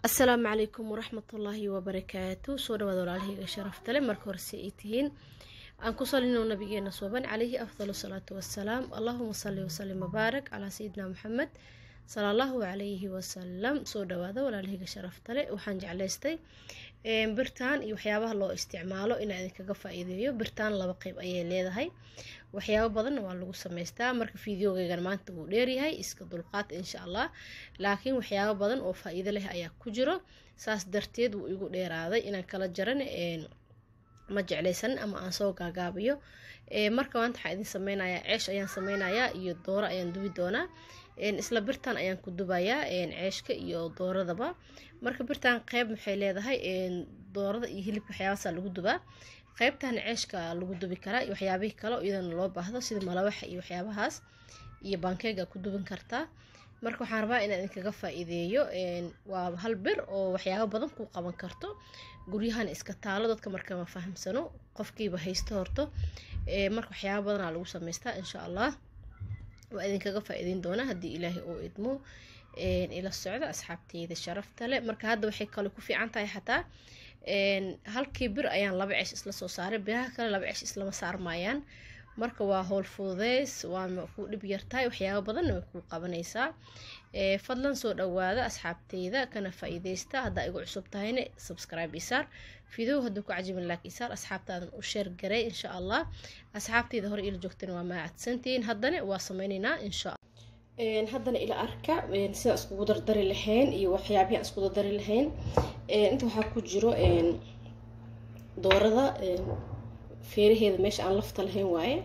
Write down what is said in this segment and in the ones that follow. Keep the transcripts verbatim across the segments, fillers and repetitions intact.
السلام عليكم ورحمة الله وبركاته. سو dhawaad walaalahayga sharafta leh marka hore si ay tihiin aan ku salino nabigeena suuban calayhi afdalu salaatu wassalaam. Allahumma salli wa sallim wa barak ala sayyidina Muhammad sallallahu alayhi wa sallam. Soo dhawaada walaalahayga sharafta leh, waxaan jeclaystay een birtaan iyo waxyaabaha loo isticmaalo in aan kaga faa'iideeyo. Birtaan laba qayb ayay leedahay, waxyaabo badan waa lagu sameystaa. Marka fiidiyowgaygan maanta wuu dheer yahay, iska dulqaad insha Allah, laakiin waxyaabo badan oo faa'iido leh ayaa ku jiro, saas darteed wuu igu dheeraaday inaan kala jaran een ma jeclaysan ama aan soo gaagaabiyo. ee marka maanta waxaan idin sameynayaa ceesh ayaan sameynayaa iyo dooro ayaan dubi doonaa. een isla birtaan ayaan ku dubayaa een ceeshka iyo dooradaba. marka birtaan qayb maxay leedahay een doorada iyo hilibka waxyaabaha lagu dubaa, qaybtan ceeshka lagu dubi karaa iyo waxyaabaha kale oo idan loo baahdo sida malawaxa iyo waxyaabahaas iyo pancake ku duban kartaa. marka waxaan rabaa inaan idinkaga faa'iideeyo een waa hal bir oo waxyaabo badan ku qaban karto, guryahan iska taalo dadka marka ma fahamsano, qofkiiba haysto horto ee marka waxyaabo badan lagu sameystaa insha Allah. waa idinkaga faa'iideyn doonaa haddii Ilaahay uu idmo. een ila socda asxaabteyda sharafta leh. marka hadda waxay kale ku fiican tahay xataa een halkii bir ayaan laba ceesh isla soo saaray, biraha kale laba ceesh isla ma saarmayaan. marka waa howl fududeys, waa ku dhib yartahay, waxyaabo badan way ku qabanaysaa. ee fadlan soo dhawaada asxaabteyda kana faa'iideysta. hadda igu cusub tahayna subscribe isaar, video hadda ku cajibin like isaar, asxaabtaadan u share garay insha Allah. asxaabteyda hore ila joogteen waa mahadsantiin, haddana waa sameynaynaa insha Allah. een haddana ila arka een sida isku dardari lahayn iyo waxyaabaha isku dardari lahayn. een inta waxa ku jiro een doorada een feeraheeda meesha aan lafta lahayn waaye.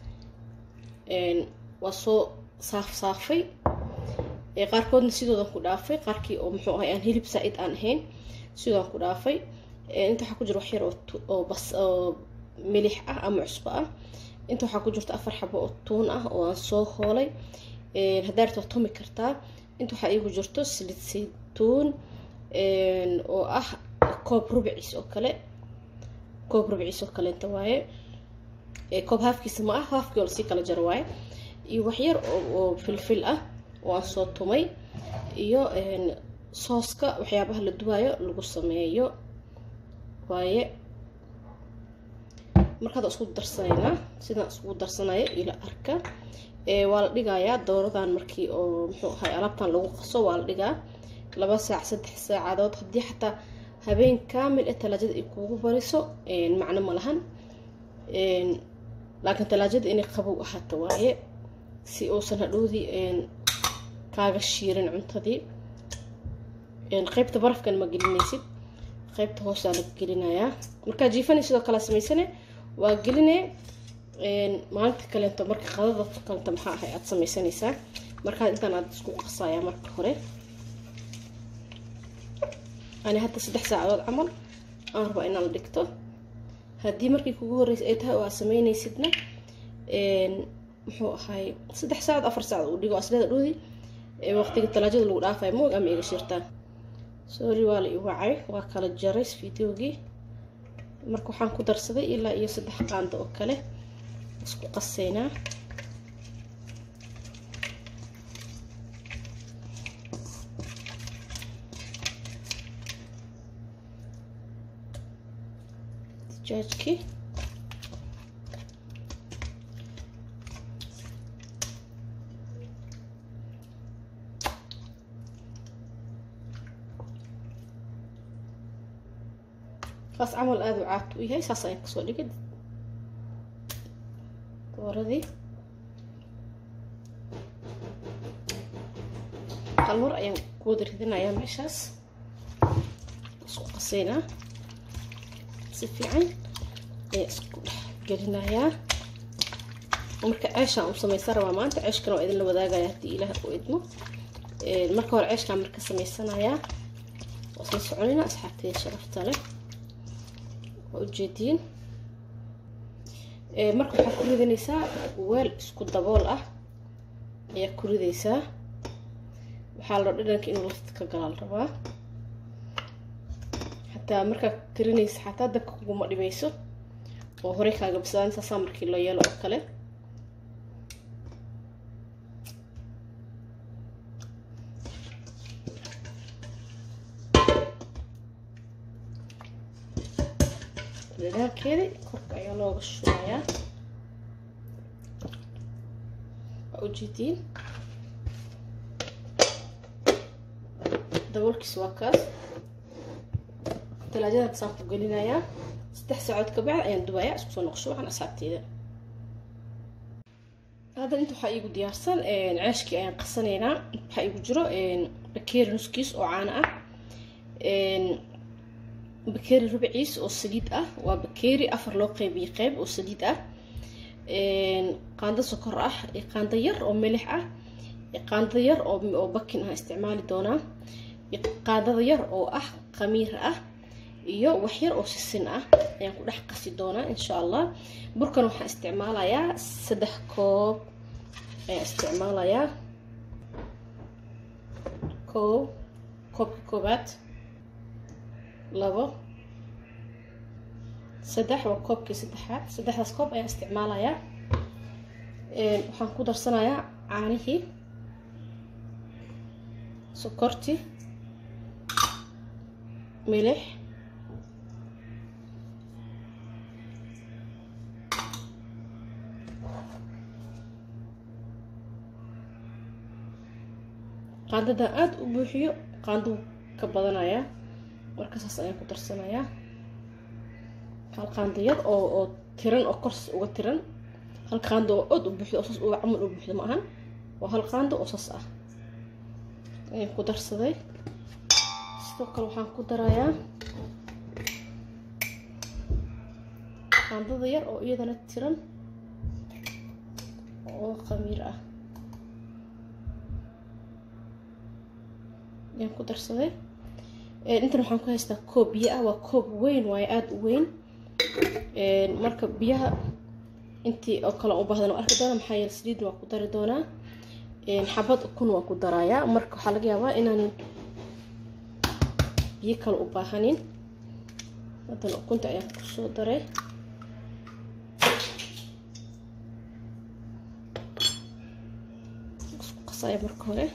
een waa soo saaf saafay, ee qaarkoodna sidooda ku dhaafay, qaarkii oo muxuu ahay aan hilib saaid aan ahayn sidoo ku dhaafay. ee inta waxa ku jiro wax yar oo bas oo milix ah ama cusbo ah. inta waxa ku jirto afar xabo oo tuun ah oo aan soo hoolay. ee hadaarto tumi kartaa. inta waxa igu jirto saliid saytuun een oo ah koob rubicis oo kale, koob rubicis oo kale inta waaye. ee koob halfkiisa ma ah, halfkii oo si kala jar waaye. iyo wax yar oo filfil ah oo aan soo tumay iyo een sooska waxyaabaha la duwayo lagu sameeyo waaye. marka isku darsanayna sida isku darsanayo ila arka. ee waa la dhigayaa dooradan markii oo muxuu ahay alaabtan lagu qaso waa la dhigaa laba saac saddex saacadood, haddii xataa habeen kaamil ee talaajada ay kugu bariso een macna ma lahan. een laakiin talaajada inay qabow ahaato waaye si uusan hadhoodii een kaaga shiirin cuntadii. een qaybta barafkan ma gelinaysid, qaybta hoosa la gelinayaa. marka jiifani sidoo kale sameysane waa gelinee een maalinta kale inta marka qadada kanta maxaa ahay aad sameysanaysaa. marka intaan aad isku qasayaa marka hore ani hadda saddex saacadood camal aan rabo inaan la dhigto. haddii markii kugu horeysay ay tahay oo aad sameynaysidna een muxuu ahay saddex saacadood afar saacadood u dhigo asleeda dhoodi ee waqtiga talaajada lagu dhaafay moog ama iga shirtaan. sorry waa la i wacay, waa kala jaray fiidiyowgii. marka waxaan ku darsaday ilaa iyo saddex qaando oo kale isku qaseynaa. dijaajki خلاص عمل هذا وعات وياي ساسا ينقصوا لي قد dooradii hal mar ayaan ku wada ridinayaa meeshaas, isku qaseynaa si fiican ee isku gelinayaa. marka ceeshaan u sameysan rabaa maanta, ceeshkan waa idin la wadaagayaa haddii Ilaahay uu idmo. ee marka hore ceeshkan marka sameysanayaa oo soo soconina asxaabteyda sharafta leh oo ujeediin. ee marka waxaad ku ridinaysaa weel isku dabool ah ayaa ku ridaysaa. waxaa la dhadhanka inuu lafta ka galaal rabaa, xataa markaa karinaysa xataa dabka kuguma dhibayso oo hore kaaga bislaanaysa saa markii loo yeelo oo kale. dhadhankeeda korka ayaa looga shubayaa ujeedin daboolkiisa waa kaas talaajada saan ku gelinayaa saddex saacadood ka bacdi ayaan dubayaa isku soo noqosho waxaan asxaabteeda هذا انتو حقيقو ديارسان عاشكي ايان قصانينا حقيقو جرو بكيري نسكيس او عانا اه بكيري ربعيس او سليد اه وبكيري افر لو قيبي قيب او سليد اه قاندة سكر اه قاندة ير او ملح اه قاندة ير او بكين اه استعمالي دونا قاندة ير او اه قمير اه iyo wax yar oo sisin ah ayaan ku dhex qasi doonaa insha Allah burkan waxaan isticmaalayaa saddex koob ayaan isticmaalayaa koob koob koobaad labo saddex waa koobkii saddexaad saddexdaas koob ayaan isticmaalayaa een waxaan ku darsanayaa caanihii sokorti milix qaandada aad u buuxiyo qaando ka badanaya marka saas ayaan ku darsanayaa hal qaando yar oo oo tiran oo kors uga tiran hal qaando oo aad u buuxiyo saas uga camal u buuxiyo ma ahan waa hal qaando oo saas ah ayaan ku darsaday sidoo kale waxaan ku darayaa qaandada yar oo iyadana tiran oo qamiir ah yaan ku darsaday ee intan waxaan ku haystaa koob biyo ah waa koob weyn way aad u weyn ee marka biyaha intii oo kala u baahdan oo arki doona maxay yeel saliid waa ku dari doonaa ee xabad ukun waa ku darayaa marka waxa laga yaabaa inaan biyo kala u baahanin hadan ukunta ayaan ku soo daray isku qasaya marka hore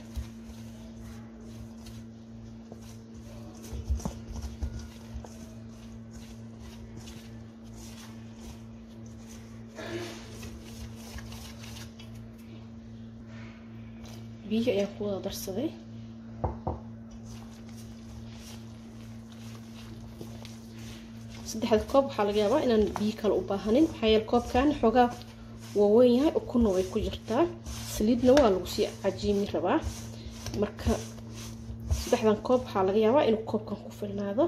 biyo ayaan ku wada darsaday saddexda koob waxaa laga yaabaa inaan biyo kale u baahanin maxaa yeele koobkan xoogaa waa weyn yahay ukunna way ku jirtaa saliidna waa lagu sii cajiimi rabaa marka saddexdan koob waxaa laga yaabaa inuu koobkan ku filnaado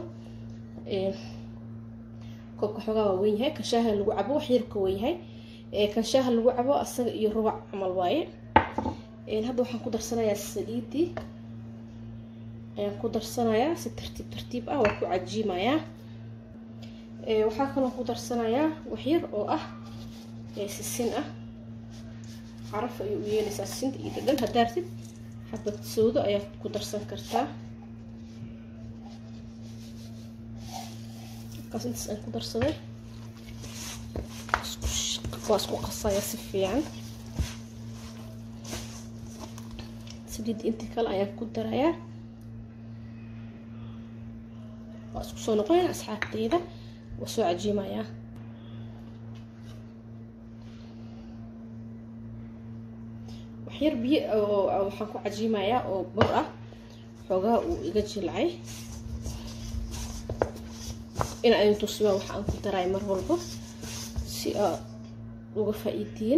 koobka xoogaa waa weyn yahay kan shaaha lagu cabo wax yar ka weyn yahay kan shaaha lagu cabo asaga iyo rubac camal waaye hadda waxaan ku darsanayaa saliidii ayaan ku darsanayaa si tartiib tartiib ah waa ku cajiimayaa waxaa kaloo ku darsanayaa wax yar oo ah sisin ah caraf ayuu u yeelaysaa sisinta iyo dhadhan haddaad rabtid xabad soodo ayaad ku darsan kartaa markaas intaas aan ku darsaday waa isku qasayaa si fiican saliid intii kale ayaan ku darayaa waa isku soo noqonaya asxaabteyda waa soo cajiimayaa wax yar biyo oo waxaan ku cajiimayaa oo bur ah xoogaa uu iga jilcay in aan tusiyo waxa aan ku daray mar walba si aad uga faa'iidiin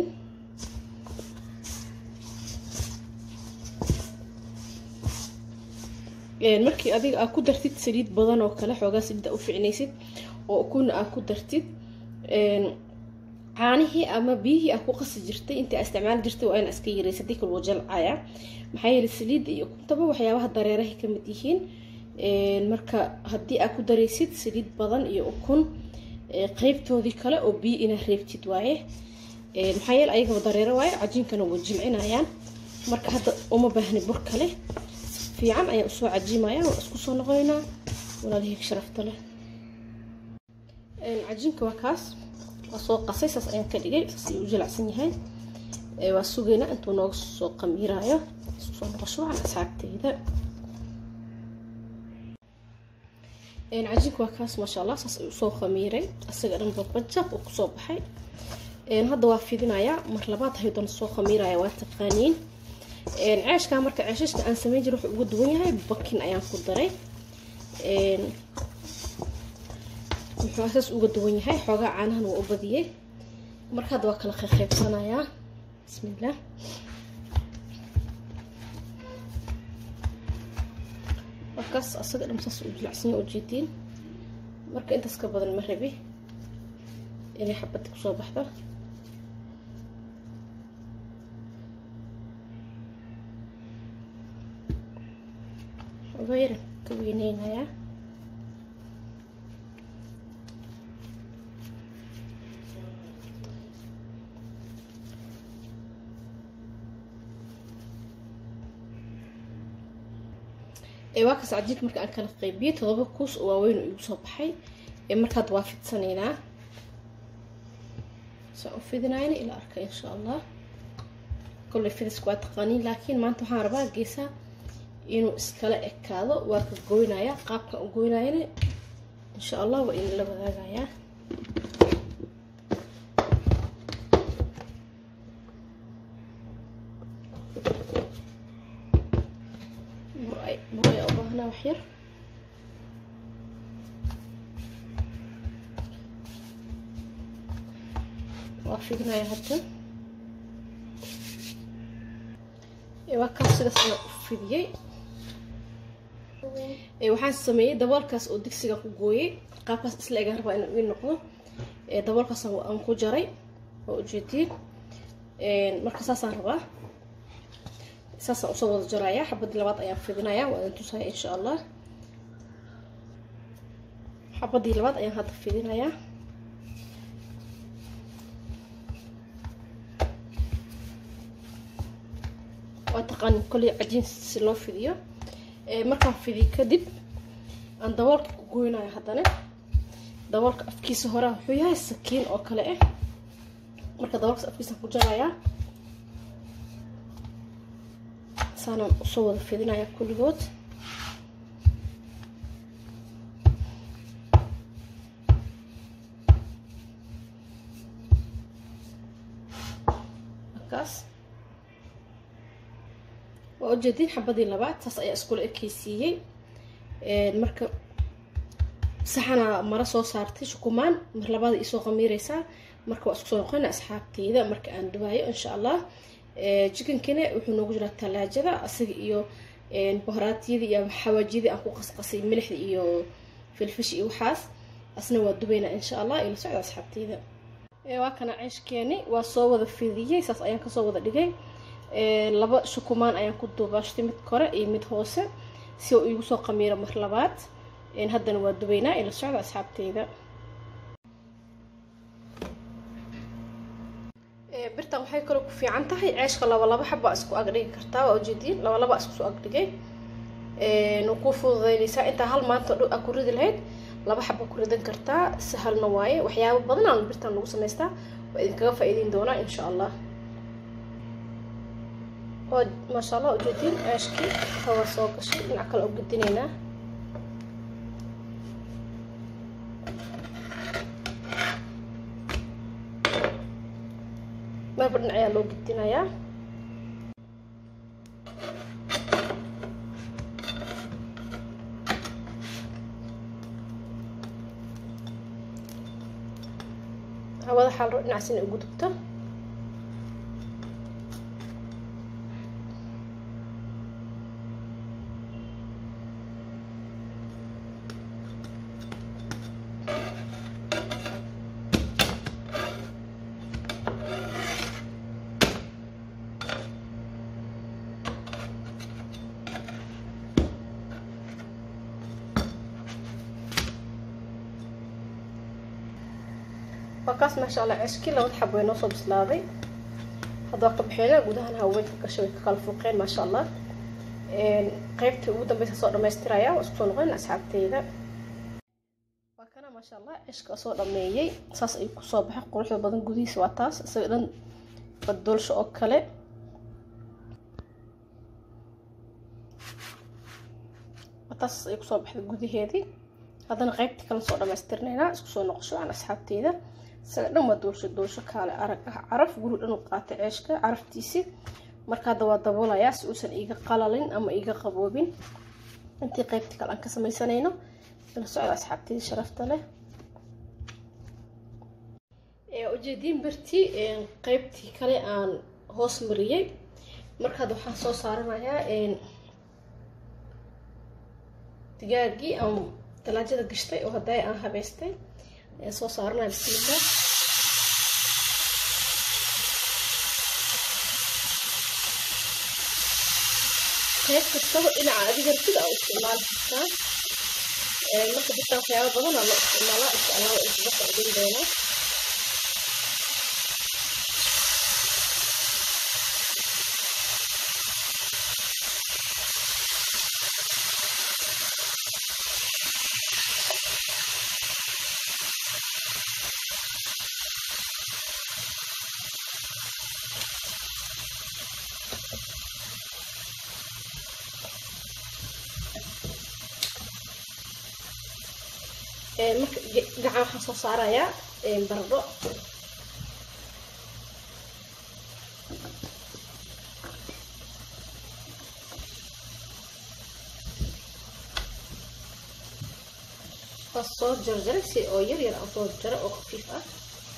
markii adiga aad ku dartid saliid badan oo kale xoogaa saliid u fiicnaysid oo kuna aad ku dartid caanihii ama biyihii aad ku qasi jirtay inta isticmaal jirtay waa in iska yareysid dikal wajalcaya maxay yeelay saliid iyo kuntaba waxyaabaha dareeraha ka mid yihiin marka haddii aad ku dareysid saliid badan iyo ukun qaybtoodii kale oo biyo ina reebtid waaye maxaa yeelay ayaga dareero waaye cajiinkana waa jilcinayaan marka hadda uma baahni bur kale fiican ayaan usoo cajiimayaa waa isku soo noqonaynaa walaalihii sharafta leh cajiinka waa kaas waa soo qasay saas ayaan ka dhigay saas ayuu u jilacsan yahay waa sugaynaa intuu nooga soo qamiiraayo isku soo noqosho waxaan asxaabteyda een cajiinka waa kaas ma sha Allah saas uu soo khamiiray asaga dhan babajab oo ku soo baxay een hadda waa fidinaya mar labaad haydan soo khamiiraya waa taqaaniin een ceeshka marka ceeshka aan sameyn jiray wuxuu ugu duwan yahay bakin ayaan ku daray een wuxuu asaas ugu duwan yahay xogaa caanahan uu u badiyay marka hadda waa kala qaybsanaya bismillah وكاس أصدق المساس وجلعسني وجيتين مركا أنت سكبر المغربي اللي حبتك صوب واحدة غير كوينين هيا واكس عجيك مركا أن كان قيبية تضرب كوس ووين يوصل بحي مركا توافد سنينا سأفيدنا يعني إلى أركا إن شاء الله كل فيد سكوات قانين لكن ما أنتو حاربا قيسا إنو إسكالا إكادو واركا قوينايا قابكا قوينايا إن شاء الله وإن الله بذاقايا مرأي أباهنا وحير وافقنا يا هتا ايوا كاس سيده فيديي اي waxaan sameeyay daboolkaas oo digsiga ku gooyay qaabkaas isla eega rabaa inuu weyn noqdo ee daboolkaas aan ku jaray oo jeedid een marka saasaan rabaa saasaan usoo wada jaraya xabad labaad ayaan fidinaya waan tusay insha Allah xabadii labaad ayaan hadda fidinaya واتقن كل عجين سلو فيديو markaan fidi kadib aan daboolka ku gooynayo hadana daboolka afkiisa hore wuxuu yahay sakiin oo kale ah marka daboolka afkiisa ku jaraya saanaan usoo wada fidinaya kulligood markaas وجدين حبدي لبعض ساس أي أسكول إكيسية مركب سحنا مرة صو صارتي شو كمان مر لبعض يسوق خميريسا مركب أسكول قنا أصحابتي إذا مركب عند دبي إن شاء الله جكن كنا وحنا نوجد الثلاجة ذا أصير إيو بهاراتي ذي أو حواجي ذي أكو قص قصي ملح إيو في الفش إيو حاس أصلا ودبينا إن شاء الله إلى سعد أصحابتي ذا وكان عيش كاني وصوّد في ذي ساس أيام كصوّد دقي laba shukumaan ayaan ku duubashtay mid kore iyo mid hoose si uu igu soo qamiiro mar labaad in haddana waa dubaynaa ila socda asxaabteyda ee birtan waxay kale ku fiican tahay ceeshka laba laba xabba isku ag dhigi kartaa oo jeedin laba laba isku soo ag dhigay ee noo ku fududeynaysa inta hal maanta dhow ku ridi lahayd laba xabba ku ridan kartaa sahalna waaye waxyaabo badan aan birtan lagu sameystaa waa idinkaga faa'iideyn doonaa insha Allah ما شاء الله وجدين عشكي هو سوق شيء نعكل أو قدينينا ما بدنا عيال لو قدينا يا هذا حال نعسين وجودته وكاس ما شاء الله عشكي لو تحبوا نوصل بسلاذي هذا قبحينا قدهنا هوين كشوي كالفوقين ما شاء الله قيبت ودا بيت صور ما يسترايا واسكون غين أصحابتي وكان ما شاء الله عشك صور ميجي صاص يكون صباح قروح بدن قديس واتاس سيدنا بدول شو أكله واتاس يكون صباح قدي هذي haddana qaybta kala soo dhamaystirnaynaa isku soo noqosho aan asxaabteyda isaga dhan waa doolsho doolsho kaale arag ah caraf guri dhan u qaatay ceeshka caraftiisii marka hadda waa daboolayaa si uusan iiga qalalin ama iiga qaboobin intii qaybta kale aan ka samaysanayno ila socda asxaabteyda sharafta leh ee ujeedin birtii qaybtii kale aan hoos mariyay marka hadda waxaan soo saaranayaa digaagii aan talaajada gashtay oo hadda aan habeystay ee soo saarnaa bismillah qayb kastaba dhinaca adiga sida u isticmaal kartaa ee marka bitaan waxyaabo badan oo la isticmaala insha Allah isku faa'iideyn doona marka gacan waxaan soo saarayaa baradho waa soo jarjaray si oo yar yar aan soo jaro oo khafiif ah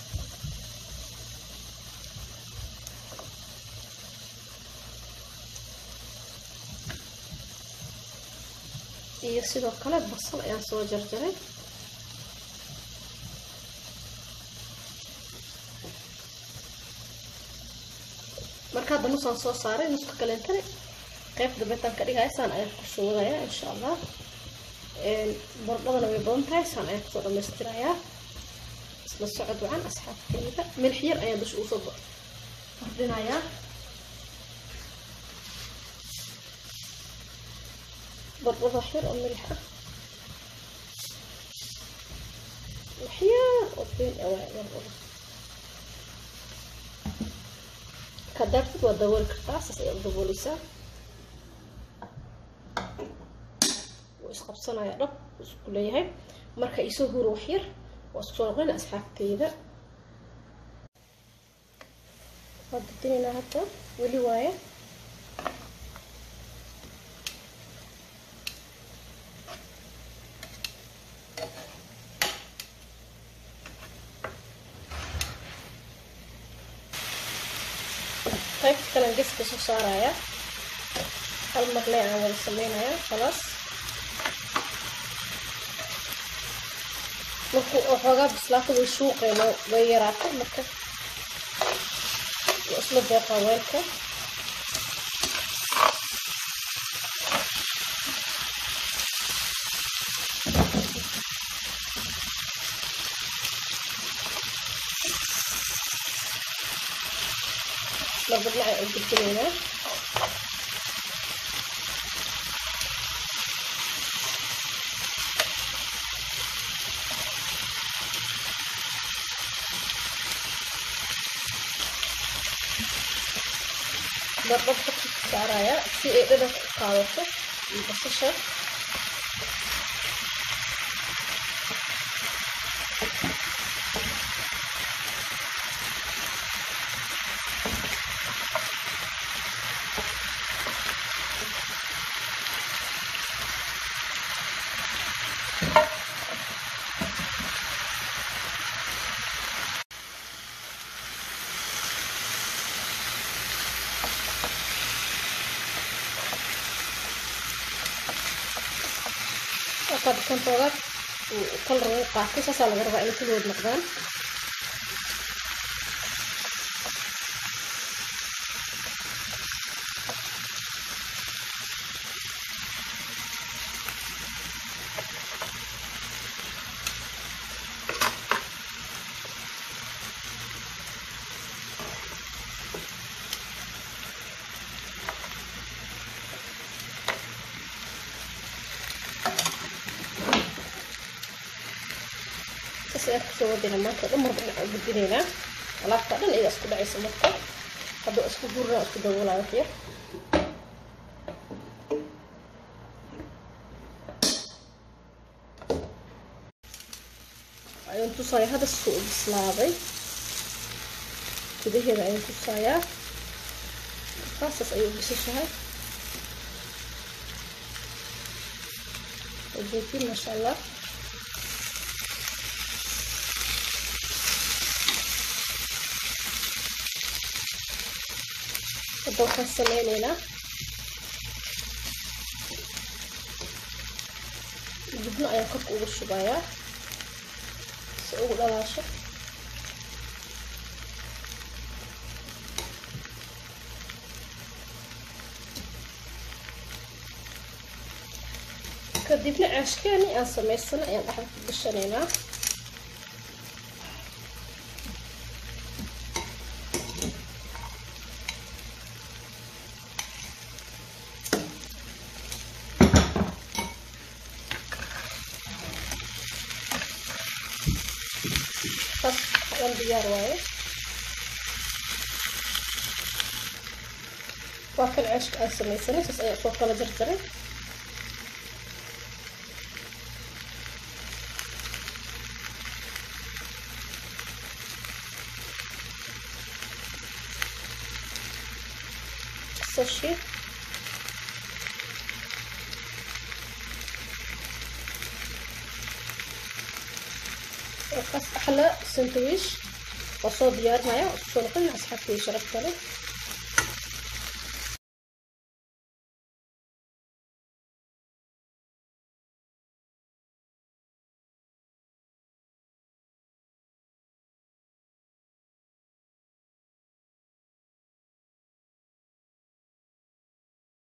iyo sidoo kale basal ayaan soo jarjaray marka hadda nusaan soo saaray nuska kaleentana qaybta beetaan ka dhigaya saan ayaan ku shuudayaa insha Allah baradhadana way badan tahay saan ayaan kusoo dhamaystirayaa isla socod wacan asxaabteyda milix yar ayaan dusha usoo kordhinayaa baradhada yar oo milix ah waxyar oo fiin awaa كدرت ودور كرتاس دبوليسا واسقبسنا يا رب كليها marka isoo huro wax yar waa soo noqon asxaabteyda wadadina hadda wali waaye طيب كلام جس بس صاريا المقلي أنا ولا سميناها خلاص مركو أحوجا بس لا تبي شوق لو غيرته مركو وأصله بقوالك نضرب على الجبنة نضرب خطوط الشعراية في إيدنا قاوته البصشة وقد كنت وقت وكل رقعة قصص على غربة إلى كل ود مقدام soo wadina maanta dhamar baan u gudbinayna alaabta dhan ida isku dhacaysa marka hadda isku gurna isku daboolaa wax yar ayaan tusayaa hada soo bislaaday gudaheeda ayaan tusayaa qaasas ayuu bisashahay وجيتي ما شاء الله ودوخة السمينينا جبنا أيام كرك أول شوية سأقول على شيء kadibna caashkeeni aan samaysana ayaan dhaxda ku gashanaynaa bas aan diyaar waaye waa kan caashka aan samaysanay saas ayaan soo kala jarjaray الشيء وقص أحلى سندويش وصو ديار معايا وصو نقل أصحابي شرفت له